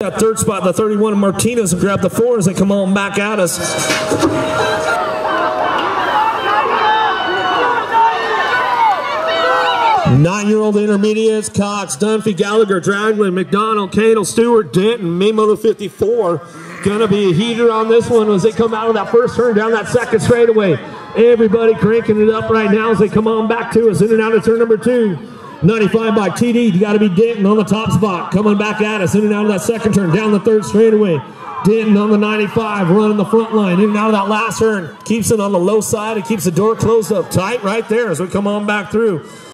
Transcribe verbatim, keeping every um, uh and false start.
That third spot, the thirty-one, Martinez will grab the four as they come on back at us. Nine-year-old intermediates, Cox, Dunphy, Gallagher, Draglin, McDonald, Cadle, Stewart, Denton, Mimo fifty-four. Gonna be a heater on this one as they come out of that first turn down that second straightaway. Everybody cranking it up right now as they come on back to us in and out of turn number two. ninety-five by T D, you gotta be Denton on the top spot, coming back at us in and out of that second turn, down the third straightaway. Denton on the ninety-five, running the front line, in and out of that last turn. Keeps it on the low side, it keeps the door closed up tight right there as we come on back through.